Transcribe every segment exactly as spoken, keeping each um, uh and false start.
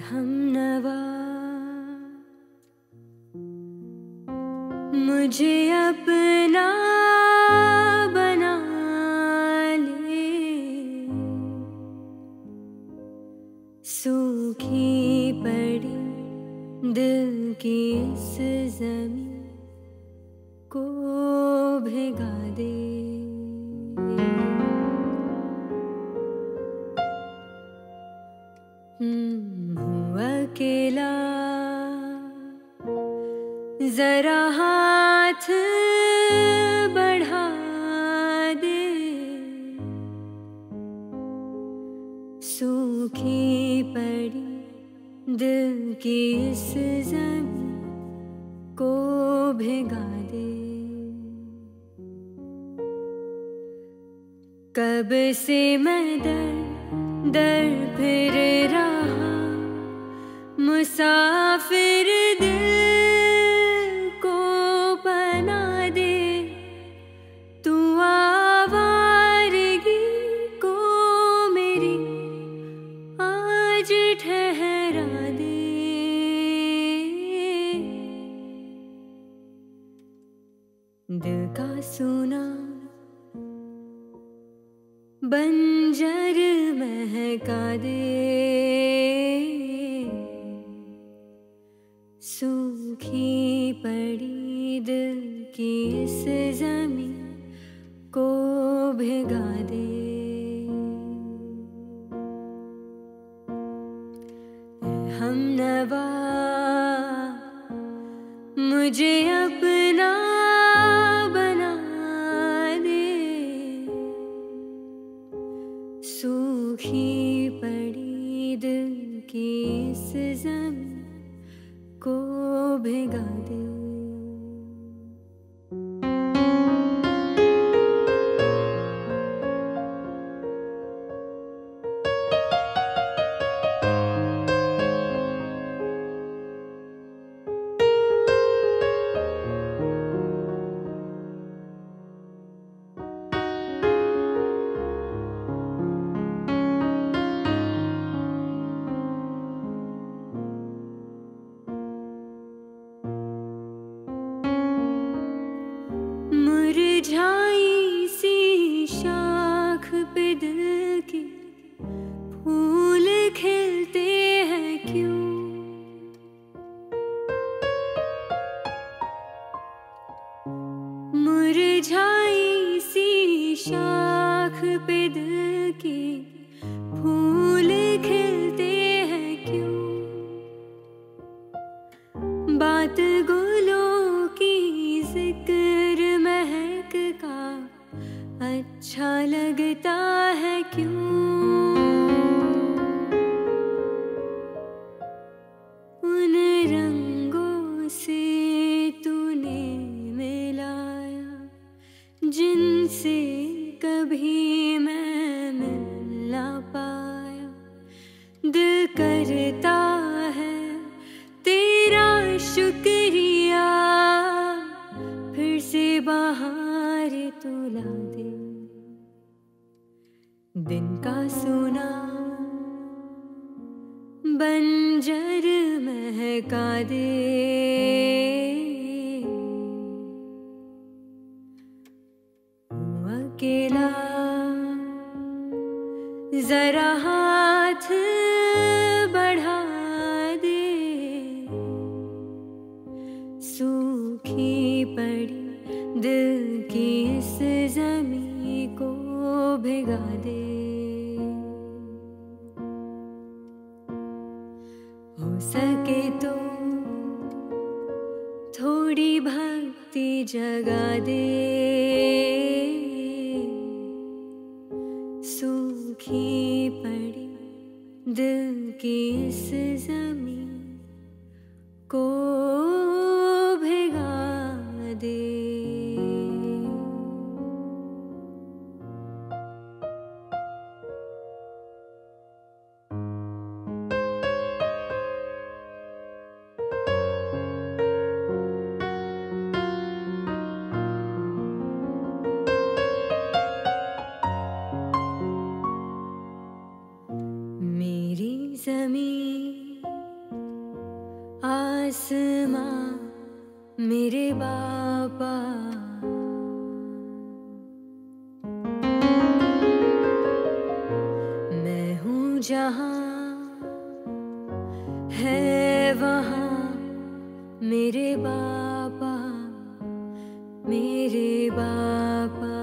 हमनवा मुझे अपना बना ले, सूखी पड़ी दिल की इस ज़मीं को भिगा दे। हूँ अकेला, जरा हाथ बढ़ा दे, सूखी पड़ी दिल की इस ज़मीं को भिगा दे। कब से मैं दर दर फिर रहा, मुसाफिर दिल को पना दे, तू आवारगी को मेरी आज ठहरा दे। दिल का सुना बंजर महका दे, सूखी पड़ी दिल की इस ज़मीं को भिगा दे। हमनवा मुझे अपना बना दे, सूखी पड़ी दिल की इस ज़मीं को भिगा दे। मुरझाई सी शाख पे दिल के फूल खिलते हैं क्यों? मुरझाई सी शाख पे दिल के फूल खिलते हैं क्यों? बात गुलों की जिक्र महक का अच्छा लगता है क्यों? उन रंगों से तूने मिलाया जिनसे कभी मैं मिल ना पाया। दिल करता है तेरा शुक्रिया, फिर से बाहर तुला दे। दिन का सोना बंजर महका दे, हूँ अकेला, जरा हाथ बढ़ा दे, सूखी पड़ी दिल की इस ज़मीं को भिगा दे। हो सके तो थोड़ी भक्ति जगा दे, सूखी पड़ी दिल की इस ज़मीं को भिगा दे। मेरी ज़मीं आसमां मेरे बापा, मैं हूँ जहाँ है वहाँ मेरे बापा, मेरे बापा,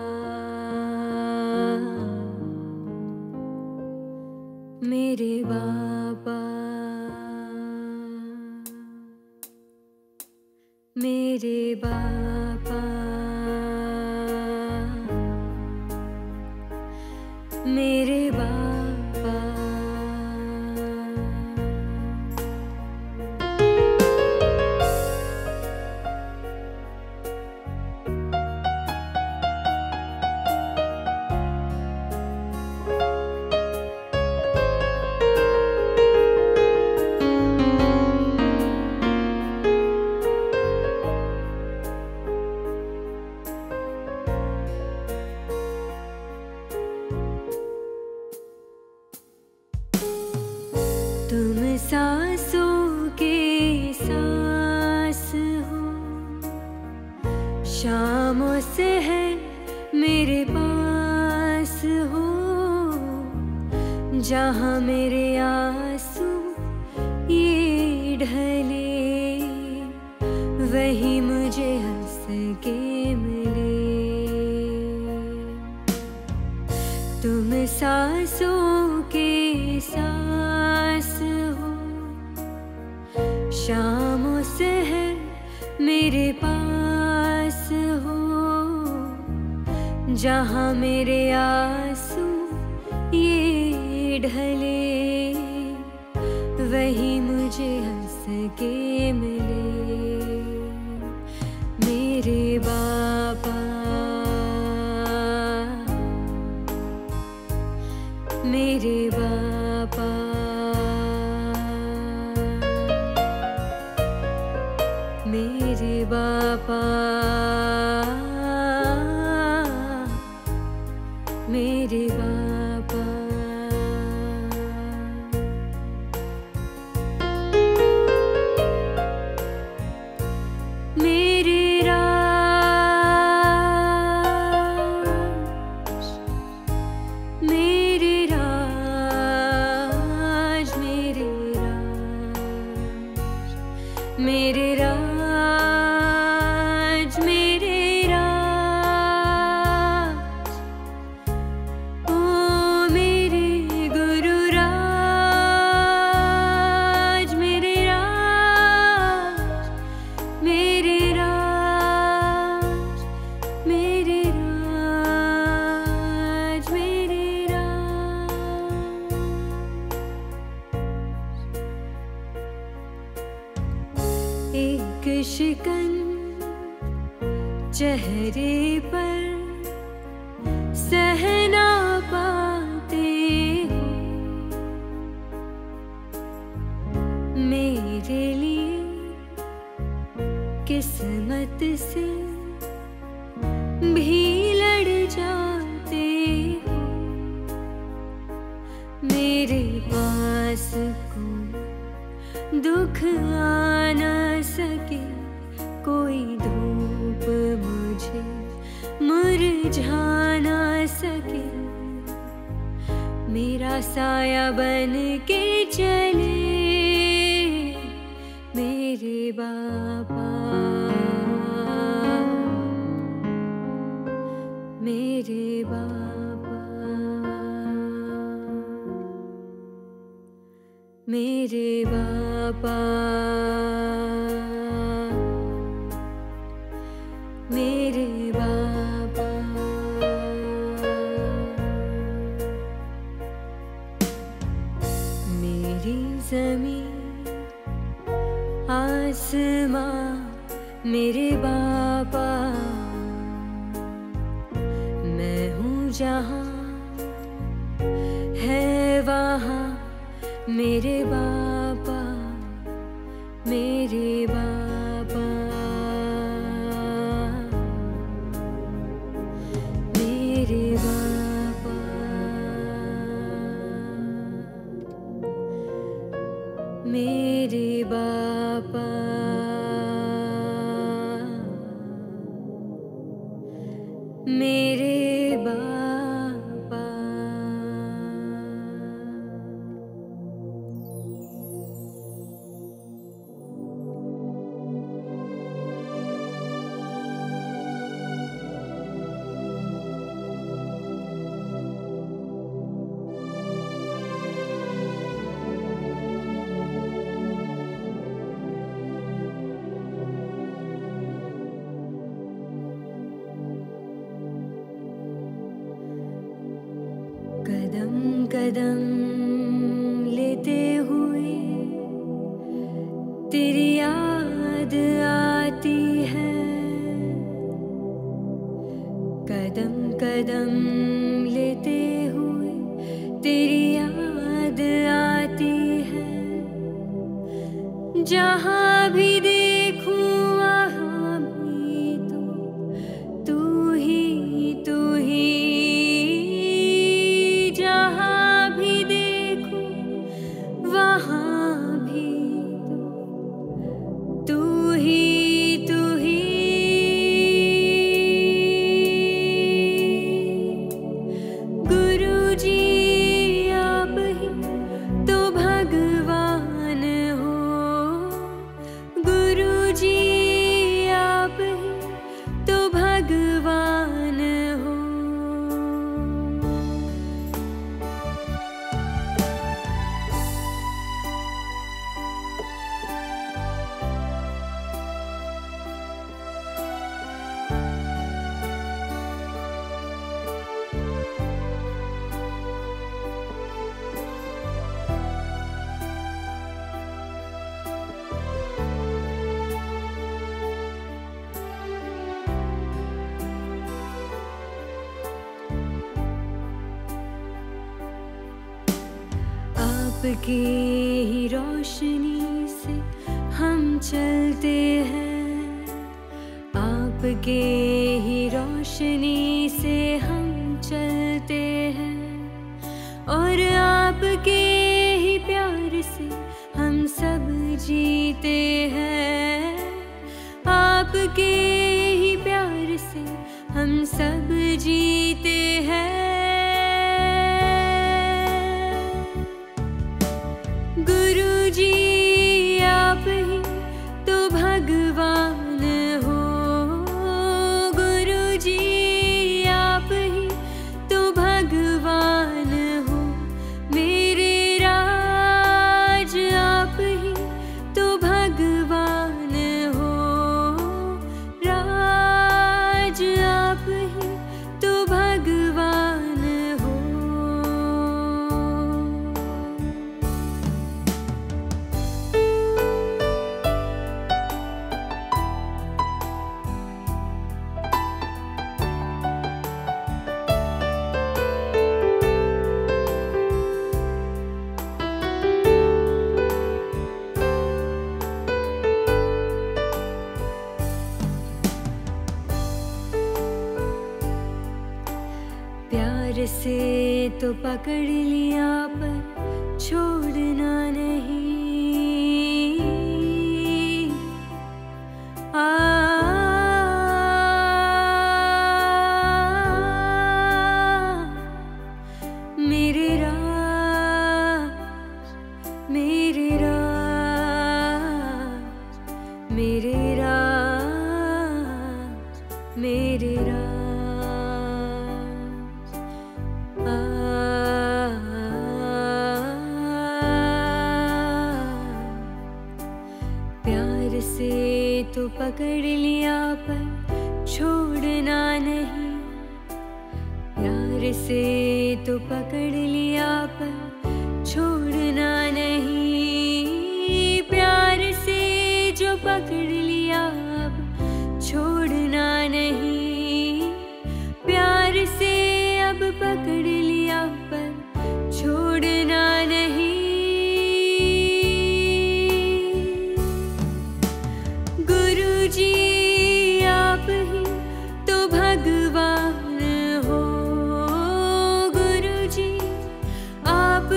मेरे बापा, मेरे बापा, मेरे बापा। तुम सांसों के सांस हो, शामों से है मेरे पास हो, जहाँ मेरे आंसू ये ढले, वही मुझे हंस के मिले। तुम सांसों के सांस हो, शामों से है मेरे पास हो, जहाँ मेरे आंसू ये ढले, वही मुझे हंस के मिले। मेरे बापा, मेरे बापा, मेरे बापा, मेरे बापा। मेरे राज, मेरे राज, मेरे राज, मेरे राज, मेरे राज, ओ मेरे गुरु राज, मेरे राज, मेरे राज, मेरे राज, मेरे राज। एक शिकन चेहरे पर सह ना पाते हो, मेरे लिए किस्मत से भी लड़ जाते हो। मेरे पास कोई दुख आ न सके, कोई धूप मुझे मुरझा न सके, मेरा साया बन के चले मेरे बापा, मेरे बापा, मेरे बापा, मेरे बापा। मेरी ज़मीं आसमां मेरे बापा, मैं हूँ जहाँ है वहाँ मेरे बापा, मेरे बापा, मेरे बापा, मेरे बापा, मेरे बापा। कदम कदम लेते हुए तेरी याद आती है, कदम कदम लेते हुए तेरी याद आती है। जहाँ भी देखूं वहाँ भी तो तू ही तू ही, वहाँ भी तू ही तू ही। गुरु जी आप ही तो भगवान हो, गुरु जी आप ही तो भगवान हो। आपकी ही रोशनी से हम चलते हैं, आपके ही रोशनी से हम चलते हैं, और आपके ही प्यार से हम सब जीते हैं, आपके ही प्यार से हम सब जीते हैं। गुरु जी आप ही तो भगवान हो, गुरु जी आप ही तो भगवान हो। मेरे राज आप ही तो भगवान हो, राज आप ही तो भगवान हो। प्यार से तो पकड़ लिया पर छोड़ना नहीं, आ मेरे राज मेरे राज मेरे राज मेरे राज। प्यार से तो पकड़ लिया पर छोड़ना नहीं, प्यार से तो पकड़ लिया पर छोड़ना नहीं, प्यार से जो पकड़ लिया अब छोड़ना नहीं, प्यार से अब पकड़ लिया पर छोड़ना नहीं। गुरु जी आप ही तो भगवान हो, गुरु जी आप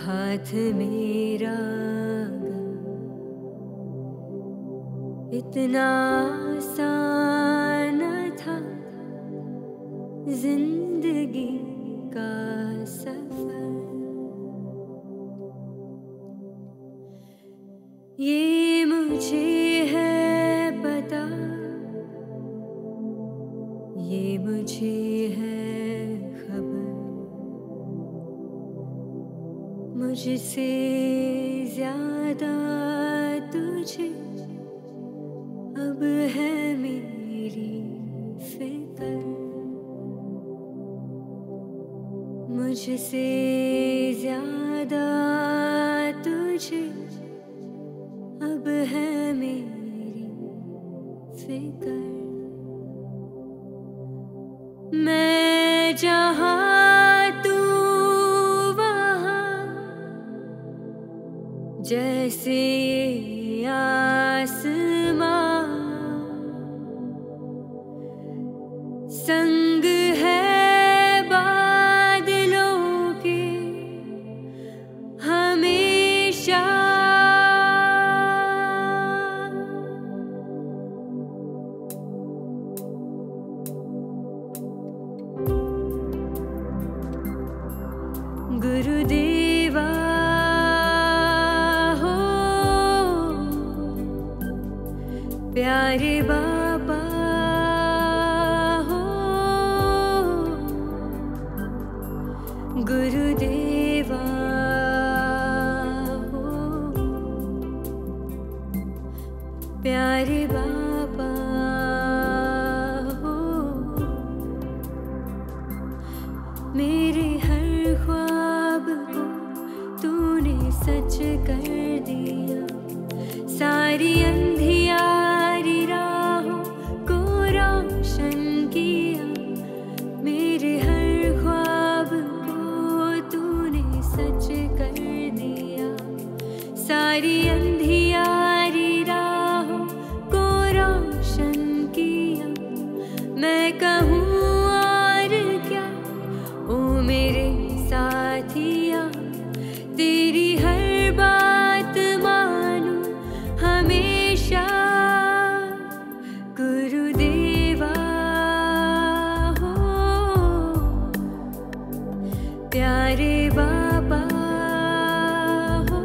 हाथ मेरा इतना आसान था जिंदगी का सफर। ये मुझे है पता, ये मुझे है खबर, मुझसे ज्यादा तुझे अब है मेरी फिक्र, मुझसे ज्यादा तुझे अब है मेरी फिक्र। मैं जहाँ तू वहाँ, जैसे आसमां संग है बादलों के हमेशा। गुरुदेवा हो प्यारे बापा हो, गुरुदेवा हो प्यारे बापा हो। मेरे हर ख्वाब को तूने सच कर दिया, सारी अंधियारी राहों को रोशन किया। मेरे हर ख्वाब को तूने सच कर दिया, सारी अंधियारी राहों को रोशन किया। मैं कहूँ और क्या ओ मेरे साथिया, तेरी हर बात मानूं हमेशा। गुरुदेवा हो प्यारे बाबा हो,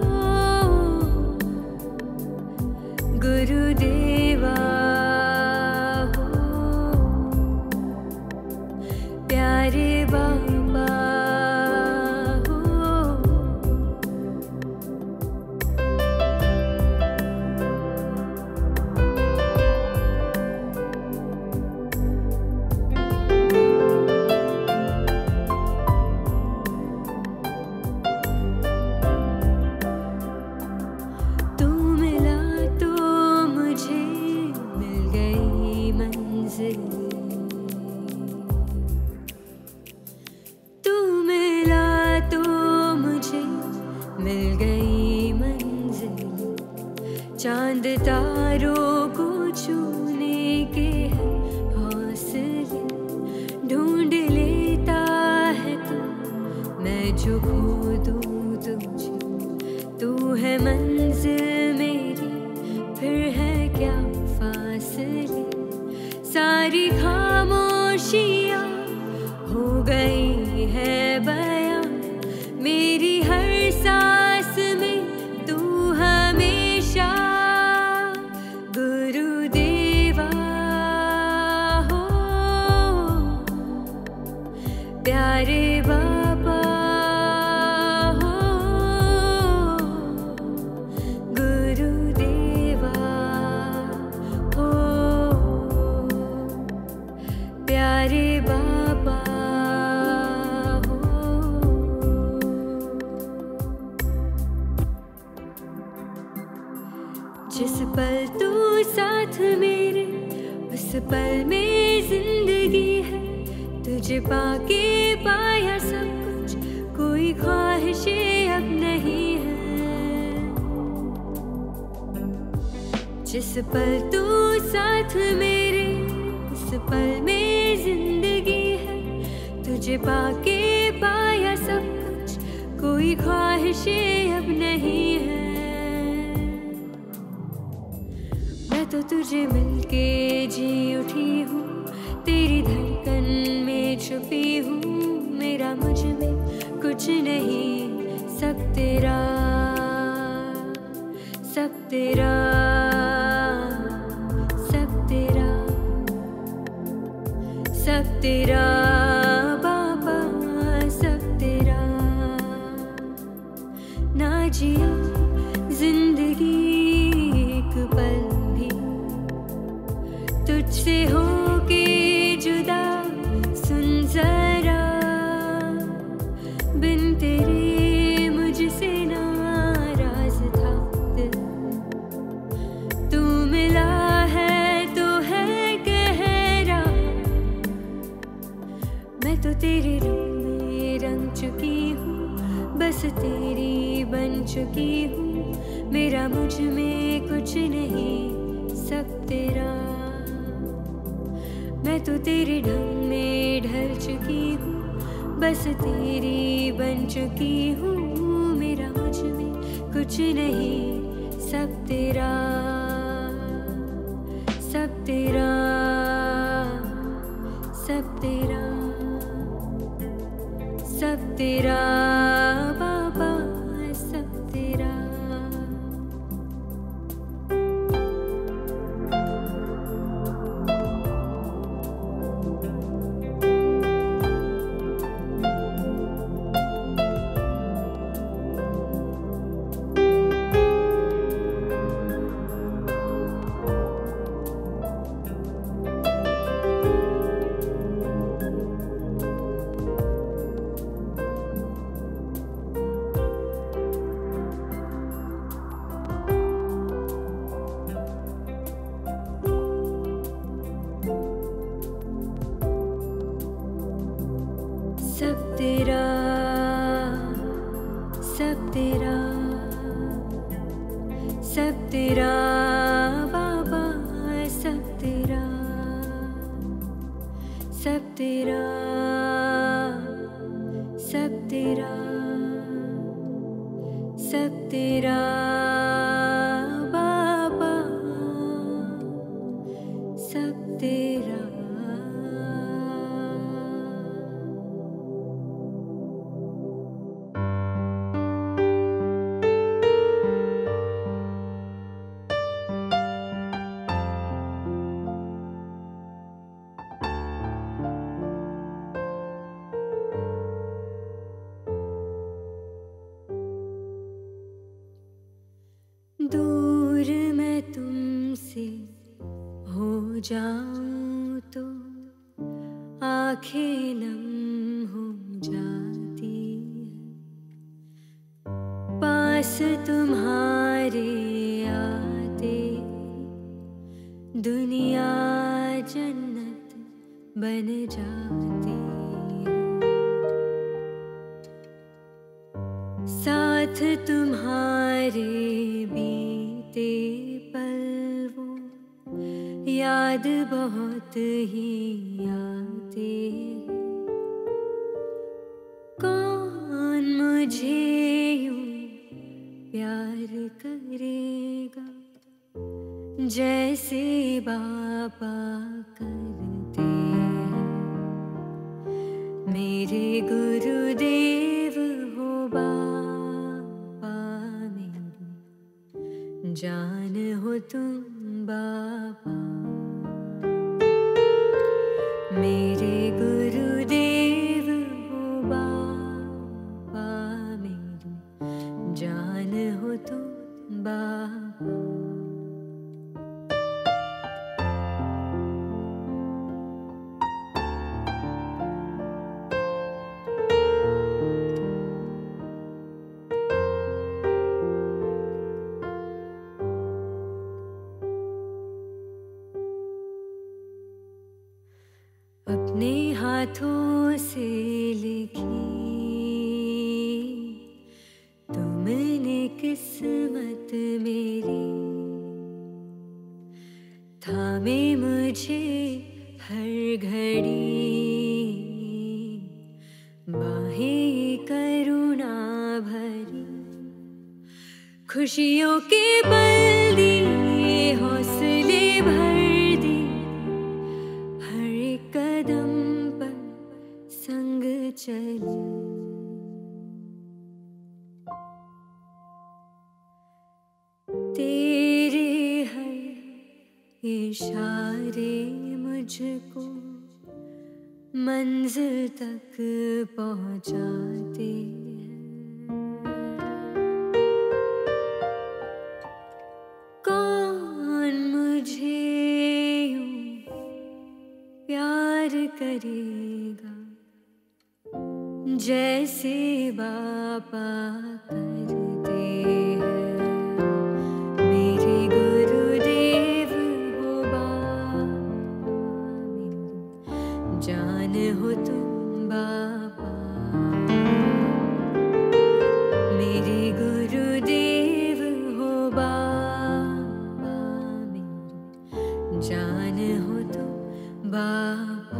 गुरुदेवा हो प्यारे बाबा हो। तू मिला तो मुझे मिल गई मंजिल, तू मिला तो मुझे मिल गई मंजिल। चांद तारों को छूने के हैं हौसले, ढूंढ लेता है तू मैं जो खो दूं तुझे। तू है मंजिल मेरी, फिर है क्या फासले। सारी खामोशियाँ हो गई है बयां, मेरी हर सांस में तू हमेशा। गुरुदेवा हो प्यारे बाबा हो, गुरुदेवा हो प्यारे बाबा हो। जिस पल तू साथ मेरे, उस पल में जिंदगी है। तुझे पाके पाया सब कुछ, कोई ख्वाहिशें अब नहीं है। जिस पल तू साथ मेरे, उस पल में जिंदगी है। तुझे पाके पाया सब कुछ, कोई ख्वाहिशें अब नहीं है। मैं तो तुझे मिलके जी उठी हूँ, तेरी धड़कन में छुपी हूँ। मेरा मुझ में कुछ नहीं, सब तेरा, सब तेरा, सब तेरा, सब तेरा बाबा, सब तेरा। ना जिया जिंदगी एक पल भी तुझसे होके जुदा, सुन जरा बिन तेरे मुझसे नाराज था दिल। तू मिला है तो है गहरा, मैं तो तेरे रंग में रंग चुकी हूँ, बस तेरी बन चुकी हूँ। मेरा मुझ में कुछ नहीं, सब तेरा। मैं तो तेरे ढंग में ढल चुकी हूँ, बस तेरी बन चुकी हूँ। मेरा मुझ में कुछ नहीं, सब तेरा, सब तेरा, सब तेरा, सब तेरा बाबा, सब तेरा। सब तेरा, सब तेरा, सब तेरा बाबा, सब तेरा, सब तेरा, सब तेरा, सब तेरा बाबा, सब तेरा। दूर मैं तुमसे हो जाऊं तो आंखें नम हो जाती है, पास तुम्हारे आते दुनिया जन्नत बन जाती है। साथ तुम्हारे बीते पल वो याद बहुत ही आते हैं। कौन मुझे यूं प्यार करेगा जैसे बापा करते हैं। मेरे गुरुदेव हो बापा, मेरी जान हो तुम बापा। मेरे गुरुदेव हो बापा, मेरी जान हो तुम बापा। अपने हाथों से लिखी तुमने किस्मत मेरी, थामे मुझे हर घड़ी बाहें करुणा भरी, खुशियों के पल दिए, हौसले भर दी, हर एक कदम पर संग चली। तेरे हर इशारे मुझको मंजिल तक पहुंचाते हैं। कौन मुझे यूं प्यार करेगा जैसे बापा करते हैं। मेरे गुरुदेव हो बापा, मेरी जान हो तुम बापा। मेरे गुरुदेव हो बापा, मेरी जान हो तुम बापा।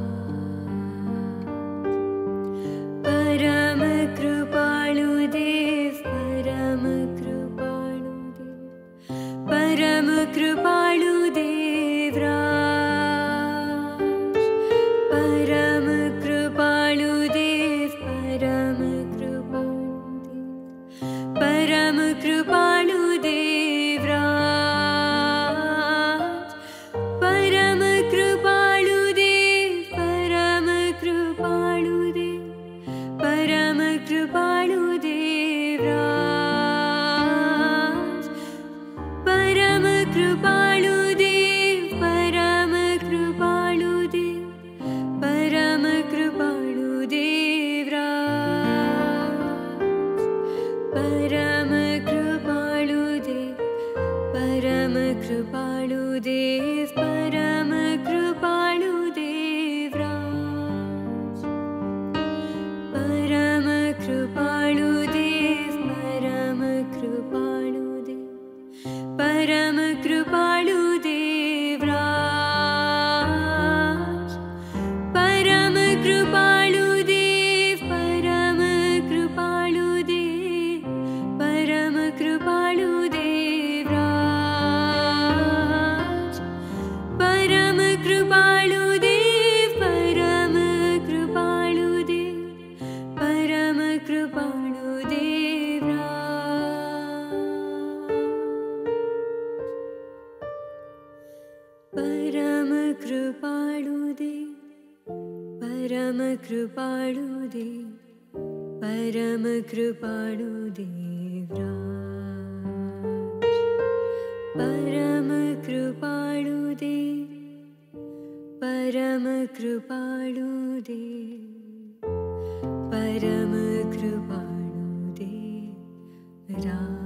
परम कृपालु देव, परम कृपालु देव, परम कृपालु देवराज। परम कृपालु देव, परम कृपालु देव, परम कृपालु देवराज। परम कृपालु देव, परम कृपालु देव, परम कृपालु देवराज। परम कृपालु देव, परम कृपालु देव, परम कृपालु देवराज। परम कृपालु देव, परम कृपालु देव, परम कृपालु देवराज। परम कृपालु देव, परम कृपालु देव, परम कृपालु देवराज। परम कृपालु देव, परम कृपालु देव, परम कृपालु देवराज। परम कृपालु देव, परम कृपालु देव, परम कृपालु देवराज। परम कृपालु देव, परम कृपालु देव, परम कृपालु देवराज। परम कृपालु देव, परम कृपालु देव, परम कृपालु देवराज।